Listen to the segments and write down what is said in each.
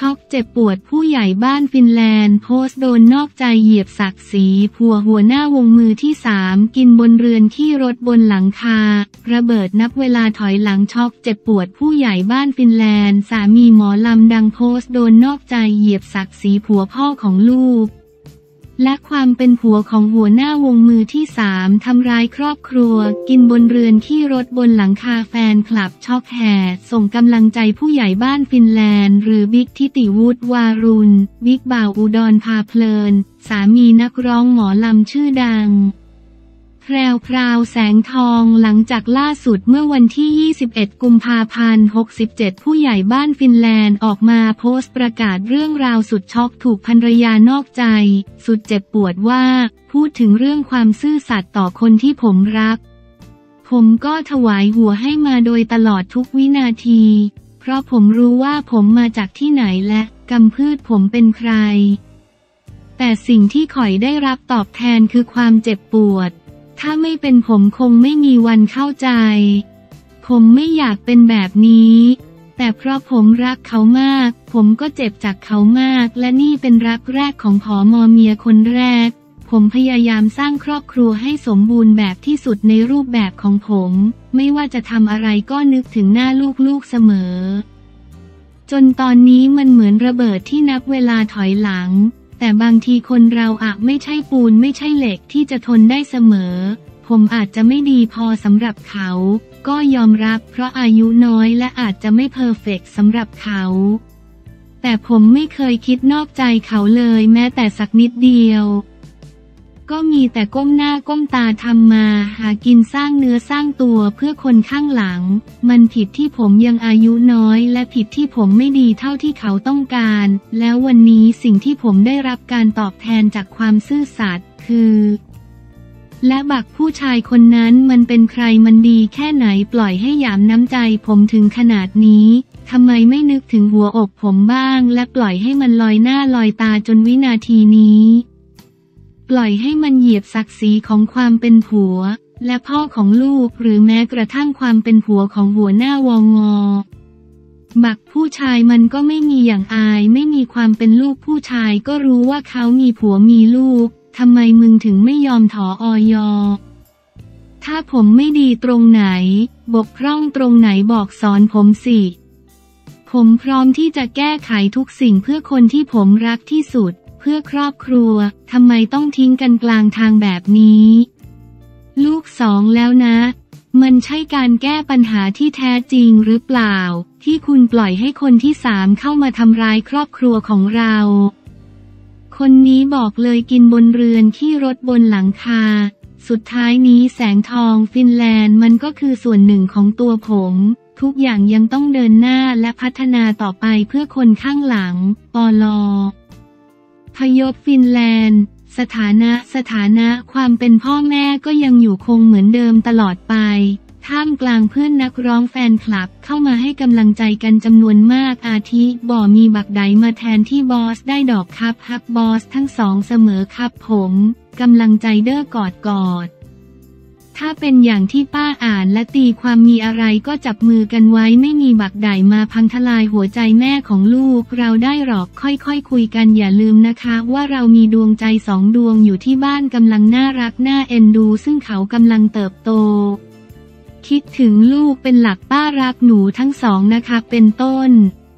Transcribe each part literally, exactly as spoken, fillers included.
ช็อกเจ็บปวดผู้ใหญ่บ้านฟินแลนด์โพสต์โดนนอกใจเหยียบศักดิ์ศรีผัวหัวหน้าวงมือที่สามกินบนเรือนขี้รถบนหลังคาระเบิดนับเวลาถอยหลังช็อกเจ็บปวดผู้ใหญ่บ้านฟินแลนด์สามีหมอลำดังโพสต์โดนนอกใจเหยียบศักดิ์ศรีผัวพ่อของลูกและความเป็นผัวของหัวหน้าวงมือที่สามทำร้ายครอบครัวกินบนเรือนขี้รถบนหลังคาแฟนคลับช็อกแห่ส่งกำลังใจผู้ใหญ่บ้านฟินแลนด์หรือบิ๊กทิติวุฒิวารุณบิ๊กบ่าวอุดรพาเพลินสามีนักร้องหมอลำชื่อดังแพรวพราวแสงทองหลังจากล่าสุดเมื่อวันที่ยี่สิบเอ็ดกุมภาพันธ์หกสิบเจ็ดผู้ใหญ่บ้านฟินแลนด์ออกมาโพสต์ประกาศเรื่องราวสุดช็อกถูกภรรยานอกใจสุดเจ็บปวดว่าพูดถึงเรื่องความซื่อสัตย์ต่อคนที่ผมรักผมก็ถวายหัวให้มาโดยตลอดทุกวินาทีเพราะผมรู้ว่าผมมาจากที่ไหนและกำพืชผมเป็นใครแต่สิ่งที่ข่อยได้รับตอบแทนคือความเจ็บปวดถ้าไม่เป็นผมคงไม่มีวันเข้าใจผมไม่อยากเป็นแบบนี้แต่เพราะผมรักเขามากผมก็เจ็บจากเขามากและนี่เป็นรักแรกของผอมอเมียคนแรกผมพยายามสร้างครอบครัวให้สมบูรณ์แบบที่สุดในรูปแบบของผมไม่ว่าจะทำอะไรก็นึกถึงหน้าลูกๆเสมอจนตอนนี้มันเหมือนระเบิดที่นับเวลาถอยหลังแต่บางทีคนเราอาจไม่ใช่ปูนไม่ใช่เหล็กที่จะทนได้เสมอผมอาจจะไม่ดีพอสำหรับเขาก็ยอมรับเพราะอายุน้อยและอาจจะไม่เพอร์เฟกต์สำหรับเขาแต่ผมไม่เคยคิดนอกใจเขาเลยแม้แต่สักนิดเดียวก็มีแต่ก้มหน้าก้มตาทำมาหากินสร้างเนื้อสร้างตัวเพื่อคนข้างหลังมันผิดที่ผมยังอายุน้อยและผิดที่ผมไม่ดีเท่าที่เขาต้องการแล้ววันนี้สิ่งที่ผมได้รับการตอบแทนจากความซื่อสัตย์คือและบักผู้ชายคนนั้นมันเป็นใครมันดีแค่ไหนปล่อยให้หยามน้ำใจผมถึงขนาดนี้ทำไมไม่นึกถึงหัวอกผมบ้างและปล่อยให้มันลอยหน้าลอยตาจนวินาทีนี้ปล่อยให้มันเหยียบศักดิ์ศรีของความเป็นผัวและพ่อของลูกหรือแม้กระทั่งความเป็นผัวของหัวหน้าวงอบักผู้ชายมันก็ไม่มีอย่างอายไม่มีความเป็นลูกผู้ชายก็รู้ว่าเขามีผัวมีลูกทำไมมึงถึงไม่ยอมถอออยถ้าผมไม่ดีตรงไหนบกพร่องตรงไหนบอกสอนผมสิผมพร้อมที่จะแก้ไขทุกสิ่งเพื่อคนที่ผมรักที่สุดเพื่อครอบครัวทำไมต้องทิ้งกันกลางทางแบบนี้ลูกสองแล้วนะมันใช่การแก้ปัญหาที่แท้จริงหรือเปล่าที่คุณปล่อยให้คนที่สามเข้ามาทำร้ายครอบครัวของเราคนนี้บอกเลยกินบนเรือนขี้รถบนหลังคาสุดท้ายนี้แสงทองฟินแลนด์มันก็คือส่วนหนึ่งของตัวผมทุกอย่างยังต้องเดินหน้าและพัฒนาต่อไปเพื่อคนข้างหลังปลพยพฟินแลนด์สถานะสถานะความเป็นพ่อแม่ก็ยังอยู่คงเหมือนเดิมตลอดไปท่ามกลางเพื่อนนักร้องแฟนคลับเข้ามาให้กำลังใจกันจำนวนมากอาทิบ่มีบักใดมาแทนที่บอสได้ดอกครับฮักบอสทั้งสองเสมอครับผมกำลังใจเด้อกอดกอดถ้าเป็นอย่างที่ป้าอ่านและตีความมีอะไรก็จับมือกันไว้ไม่มีบักใดมาพังทลายหัวใจแม่ของลูกเราได้หรอกค่อยๆ ค, คุยกันอย่าลืมนะคะว่าเรามีดวงใจสองดวงอยู่ที่บ้านกำลังน่ารักน่าเอ็นดูซึ่งเขากำลังเติบโตคิดถึงลูกเป็นหลักป้ารักหนูทั้งสองนะคะเป็นต้น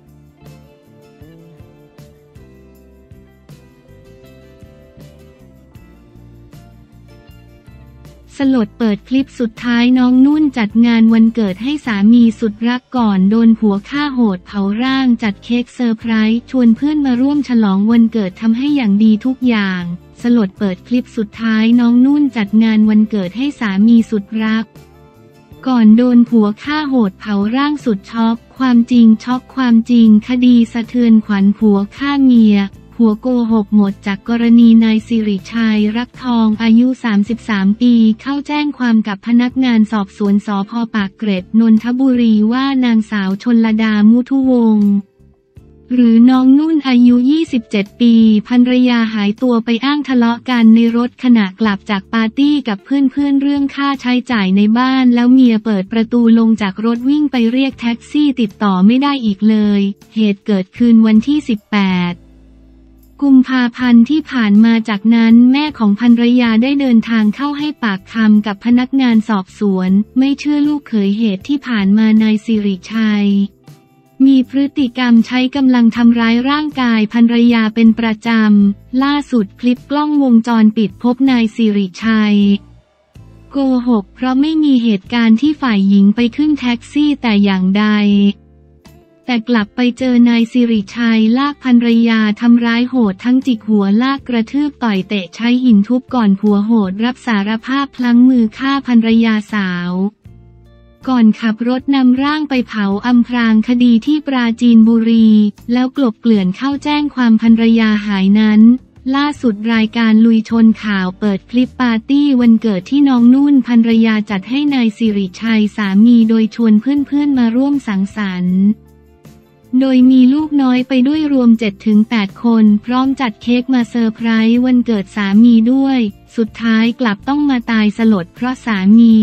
สลดเปิดคลิปสุดท้ายน้องนุ่นจัดงานวันเกิดให้สามีสุดรักก่อนโดนผัวฆ่าโหดเผาร่างจัดเค้กเซอร์ไพรส์ชวนเพื่อนมาร่วมฉลองวันเกิดทำให้อย่างดีทุกอย่างสลดเปิดคลิปสุดท้ายน้องนุ่นจัดงานวันเกิดให้สามีสุดรักก่อนโดนผัวฆ่าโหดเผาร่างสุดช็อกความจริงช็อกความจริงคดีสะเทือนขวัญผัวฆ่าเมียผัวโกหกหมดจากกรณีนายสิริชัยรักทองอายุสามสิบสามปีเข้าแจ้งความกับพนักงานสอบสวนสภ.ปากเกร็ดนนทบุรีว่านางสาวชลดามุทุวงศ์หรือน้องนุ่นอายุยี่สิบเจ็ดปีภรรยาหายตัวไปอ้างทะเลาะกันในรถขณะกลับจากปาร์ตี้กับเพื่อนๆเรื่องค่าใช้จ่ายในบ้านแล้วเมียเปิดประตูลงจากรถวิ่งไปเรียกแท็กซี่ติดต่อไม่ได้อีกเลยเหตุเกิดคืนวันที่สิบแปดกุมภาพันธ์ที่ผ่านมาจากนั้นแม่ของภรรยาได้เดินทางเข้าให้ปากคำกับพนักงานสอบสวนไม่เชื่อลูกเขยเหตุที่ผ่านมานายสิริชัยมีพฤติกรรมใช้กำลังทำร้ายร่างกายภรรยาเป็นประจำล่าสุดคลิปกล้องวงจรปิดพบนายสิริชัยโกหกเพราะไม่มีเหตุการณ์ที่ฝ่ายหญิงไปขึ้นแท็กซี่แต่อย่างใดแต่กลับไปเจอนายสิริชัยลากภรรยาทำร้ายโหดทั้งจิกหัวลากกระทืบต่อยเตะใช้หินทุบก่อนผัวโหดรับสารภาพพลั้งมือฆ่าภรรยาสาวก่อนขับรถนำร่างไปเผาอำพรางคดีที่ปราจีนบุรีแล้วกลบเกลื่อนเข้าแจ้งความภรรยาหายนั้นล่าสุดรายการลุยชนข่าวเปิดคลิปปาร์ตี้วันเกิดที่น้องนุ่นภรรยาจัดให้นายสิริชัยสามีโดยชวนเพื่อนๆมาร่วมสังสรรค์โดยมีลูกน้อยไปด้วยรวม เจ็ดถึงแปด คนพร้อมจัดเค้กมาเซอร์ไพรส์วันเกิดสามีด้วยสุดท้ายกลับต้องมาตายสลดเพราะสามี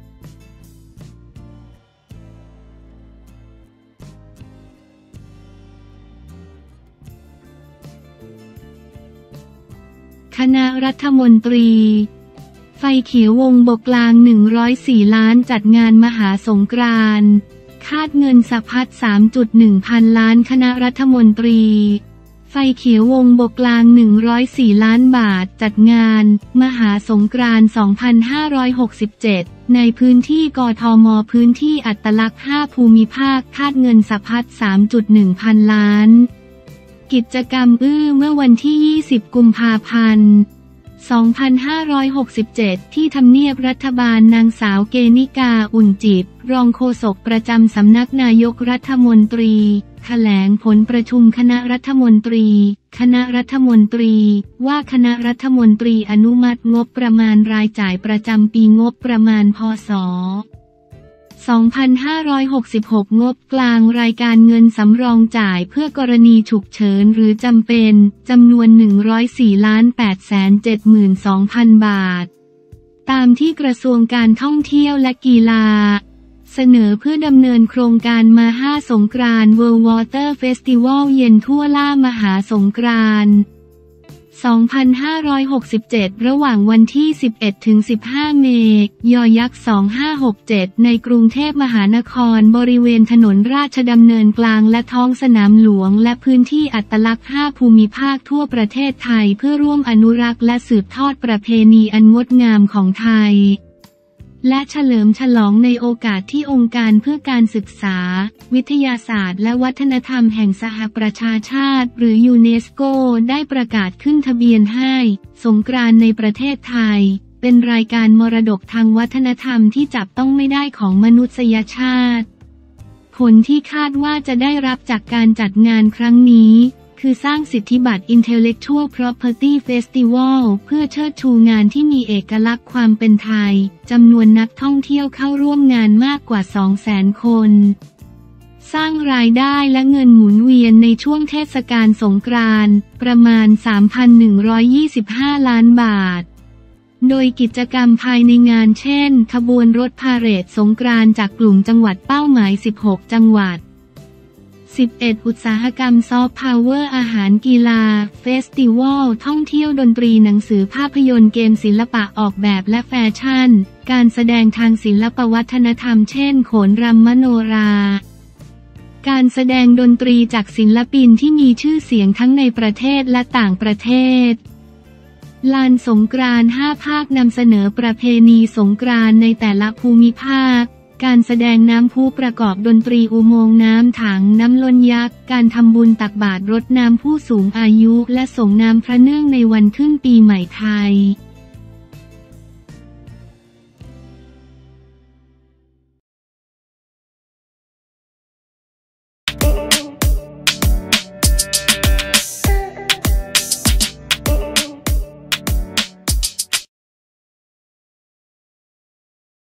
คณะรัฐมนตรีไฟเขียววงบกกลางหนึ่งร้อยสี่ล้านจัดงานมหาสงกรานต์คาดเงินสะพัด สามจุดหนึ่ง พันล้านคณะรัฐมนตรีไฟเขียววงบกกลางหนึ่งร้อยสี่ล้านบาทจัดงานมหาสงกรานต์สองพันห้าร้อยหกสิบเจ็ดในพื้นที่กทมพื้นที่อัตลักษณ์ห้าภูมิภาคคาดเงินสะพัด สามจุดหนึ่ง พันล้านกิจกรรมอื้อเมื่อวันที่ยี่สิบกุมภาพันธ์สองพันห้าร้อยหกสิบเจ็ดที่ทำเนียบรัฐบาลนางสาวเกณิกาอุ่นจิตรองโฆษกประจำสำนักนายกรัฐมนตรีแถลงผลประชุมคณะรัฐมนตรีคณะรัฐมนตรีว่าคณะรัฐมนตรีอนุมัติงบประมาณรายจ่ายประจำปีงบประมาณพ.ศ. สองพันห้าร้อยหกสิบหก งบกลางรายการเงินสำรองจ่ายเพื่อกรณีฉุกเฉินหรือจำเป็นจำนวน หนึ่งร้อยสี่ล้านแปดแสนเจ็ดหมื่นสองพัน บาทตามที่กระทรวงการท่องเที่ยวและกีฬาเสนอเพื่อดำเนินโครงการมาห้าสงกรานต์ World Water Festival เย็นทั่วล่ามหาสงกรานต์สองพันห้าร้อยหกสิบเจ็ดระหว่างวันที่ สิบเอ็ดถึงสิบห้า เมษายน ยักษ์ สองพันห้าร้อยหกสิบเจ็ดในกรุงเทพมหานครบริเวณถนนราชดำเนินกลางและท้องสนามหลวงและพื้นที่อัตลักษณ์ห้าภูมิภาคทั่วประเทศไทยเพื่อร่วมอนุรักษ์และสืบทอดประเพณีอันงดงามของไทยและเฉลิมฉลองในโอกาสที่องค์การเพื่อการศึกษาวิทยาศาสตร์และวัฒนธรรมแห่งสหประชาชาติหรือยูเนสโกได้ประกาศขึ้นทะเบียนให้สงกรานต์ในประเทศไทยเป็นรายการมรดกทางวัฒนธรรมที่จับต้องไม่ได้ของมนุษยชาติผลที่คาดว่าจะได้รับจากการจัดงานครั้งนี้คือสร้างสิทธิบัตร Intellectual Property Festival เพื่อเชิดชูงานที่มีเอกลักษณ์ความเป็นไทยจำนวนนักท่องเที่ยวเข้าร่วมงานมากกว่า สองแสน คนสร้างรายได้และเงินหมุนเวียนในช่วงเทศกาลสงกรานต์ประมาณ สามพันหนึ่งร้อยยี่สิบห้า ล้านบาทโดยกิจกรรมภายในงานเช่นขบวนรถพาเหรดสงกรานต์จากกลุ่มจังหวัดเป้าหมายสิบหกจังหวัดสิบเอ็ดอุตสาหกรรมซอฟต์พาวเวอร์อาหารกีฬาเฟสติวัลท่องเที่ยวดนตรีหนังสือภาพยนตร์เกมศิลปะออกแบบและแฟชั่นการแสดงทางศิลปวัฒนธรรมเช่นโขนรำมโนราการแสดงดนตรีจากศิลปินที่มีชื่อเสียงทั้งในประเทศและต่างประเทศลานสงกรานต์ห้าภาคนำเสนอประเพณีสงกรานต์ในแต่ละภูมิภาคการแสดงน้ำพุประกอบดนตรีอุโมงค์น้ำถังน้ำล้นยักษ์การทำบุญตักบาตรรดน้ำผู้สูงอายุและส่งน้ำพระเนื่องในวันขึ้นปีใหม่ไทย